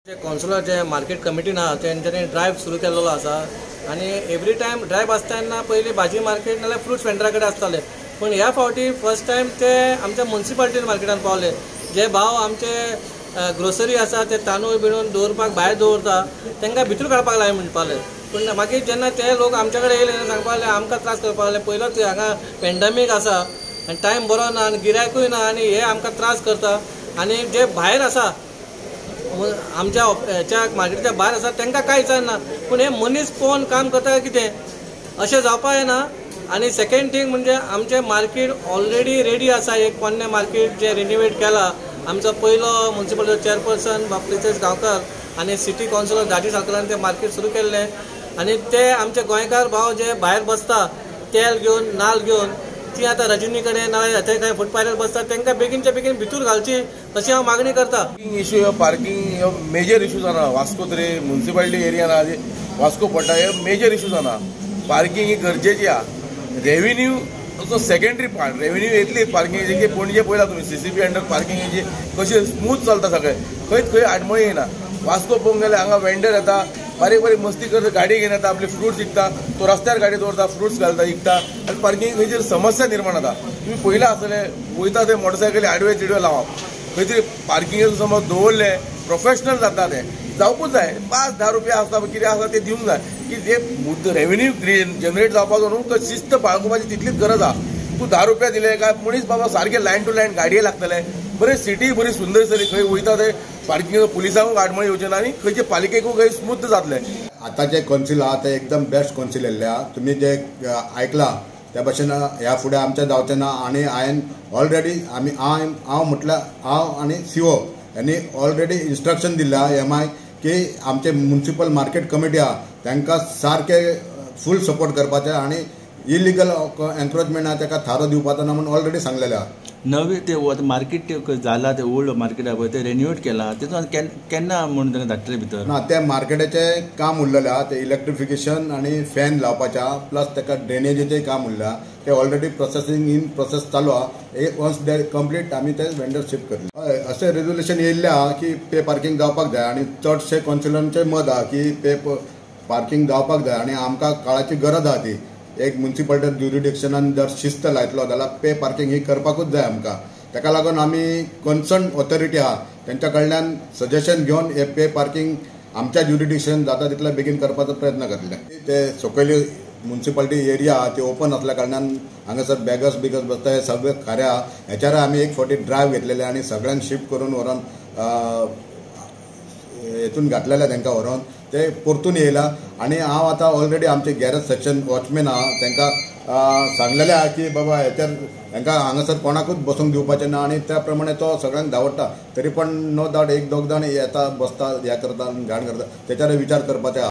Councillor जे market कमिटीन आहा तेंच्यांनी ड्रायव्ह सुरू केलेलो आसा आणि एवरी टायम ड्रायव्ह आसता तेन्ना पयलीं भाजी मार्केट नाल्यार फ्रूट्स वेंडरा कडेन आसताले, पूण ह्या फावटी फर्स्ट टायम ते आमच्या म्युनिसिपालिटी मार्केटान पावले. जे भाव आमचे ग्रोसरी आसा ते तांदूळ बिणून दवरपाक भायर दवरता तांकां भितर काडपाक लाय म्हणपाले. पूण मागीर जेन्ना ते लोक आमच्या कडेन येयले सांगपाक लागले आमकां त्रास करपाक लागले, पयलोच हांगा पेंडेमीक आसा आनी टायम बरो ना आनी गिरायकूय ना आनी हे आमकां त्रास करता. आनी जे भायर आसा आमच्या ह्याच्या मार्केटच्या भायर आसा तांकां कांय विचारना, पूण हे मनीस पळोवन काम करता काय कितें अशें जावपा येना. आनी सेकंड थिंग म्हणजे आमचें मार्केट ऑलरेडी रेडी आसा. एक पोन्ने मार्केट जे रिनोवेट केला आमचो पयलो म्युनिसिपालिटी चेअरपर्सन प्रितेश गांवकर आनी सिटी कावन्सिलर दाजी साळकारान ते मार्केट सुरू केल्लें. आनी ते आमचे गोंयकार भाव जे भायर बसता तेल घेवन नाल्ल घेवन ती आतां रजनी कडेन नाल्यार थंय खंय फुटपाथ्यार बसता तांकां बेगीनच्या बेगीन भितर घालची अशी हांव मागणी करता. इश्यू हो पार्किंग हो मेजर इश्यू जाना. वास्को तरी म्युनिसिपालिटी एरियान वास्को पडटा हे मेजर इश्यू जाना. पार्किंग ही गरजेची आहा. रेव्हेन्यू असो सेकंडरी पार्ट. रेव्हेन्यू येतली पार्किंगेची की पणजे पळयला तुमी सीसीपी अंडर पार्किंगेची कशें स्मूथ चलता सगळें, खंय आडमळी येना. वास्को पळोवंक गेल्यार हांगा वेंडर येता बारीक बारीक मस्ती करता, गाडी घेवन येता, आपले फ्रुट्स विकता, तो रस्त्यार गाडी दवरता, फ्रुट्स घालता विकता आनी पार्किंग खंयची समस्या निर्माण जाता. तुमी पयला आसतले वयता ते मोटरसायकली आडवे चिडवे लावप, खंय तरी पार्किंगेचो समज दवरले प्रोफेशनल जाता ते जावपूच जाय. 5-10 रुपया आसता कितें आसता ते दिवंक जाय की जे रेव्हेन्यू जनरेट जावपाक न्हू तो शिस्त बाळगुपाची तितलीच गरज आहा. तूं 10 रुपया दिले काय मनीस बाबा सारखे लायन टू लायन गाडये लागतले. बरें सिटी बरी सुंदर जाली, खंय वयता ते पार्किंग पुलिसांक आडमळी येवचे ना आनी खंयचे पालिकेकूय खंय स्मूथ जातले. आतांचे कौन्सिल आहा ते एकदम बेस्ट कौन्सिल येयल्ले आहा. तुमी जे आयकला त्या भाशेन ह्या फुडें आमचें जावचें ना. आनी हांवें ऑलरेडी हांव म्हटल्यार हांव आनी सीओ यांनी ऑलरेडी इन्स्ट्रक्शन दिल्लें आहा MI की आमचे म्युनिसिपल मार्केट कमिटी आहा तांकां सारके फूल सपोर्ट करपाचें आनी इलिगल एन्क्रोचमेंट आहा ताका थारो दिवपाचो ना म्हणून ऑलरेडी सांगलेलें आहा. नवे ते मार्केट जाला ते ओल्ड मार्केट आहा पळय ते रिन्युएट केला तितून केन्ना म्हणून तांकां धाडटले भितर ना. ते मार्केटाचें काम उरलेलें आहा. ते इलेक्ट्रिफिकेशन आनी फॅन लावपाचें आहा प्लस ताका ड्रेनेजीचें काम उरलें आहा. ते ऑलरेडी प्रोसेस चालू आहा. वन्स दे कंप्लीट आमी ते वेंडर शिफ्ट करले. अशें रेजोल्युशन येयल्लें आहा की पे पार्किंग जावपाक जाय आनी चडशे कौन्सिलरांचें मत आहा की पे पार्किंग जावपाक जाय आनी आमकां काळाची गरज आहा ती. एक म्युनिसिपालिटी ज्युरिडिक्शनान जर शिस्त लायतलो जाल्यार पे पार्किंग ही करपाकूच जाय आमकां. ताका लागून आमी कन्सर्न ऑथॉरिटी आहा तेंच्या कडल्यान सजेशन घेवन हे पे पार्किंग आमच्या ज्युरिडिक्शन जाता तितले बेगीन करपाचो प्रयत्न करतले. ते सकयली म्युनिसिपालिटी एरिया आहा ती ओपन आसल्या कारणान हांगासर बॅगर्स बसता हे सगळे खरें आहा. हेच्यार आमी एक फावटी ड्रायव्ह घेतलेले आनी सगळ्यांक शिफ्ट करून व्हरोन हेतून घातलेले तांकां व्हरोन ते परतून येयला. आनी हांव आतां ऑलरेडी आमचे गॅरेज सेक्शन वॉचमॅन आहा तांकां सांगलेलें आहा की बाबा हेचेर हांकां हांगासर कोणाकूच बसूंक दिवपाचें ना आनी त्या प्रमाणे तो सगळ्यांक धांवडटा. तरी पण नो डावट एक दोग जाण येता बसता हें करता घाण करता तेच्यार विचार करपाचें आहा.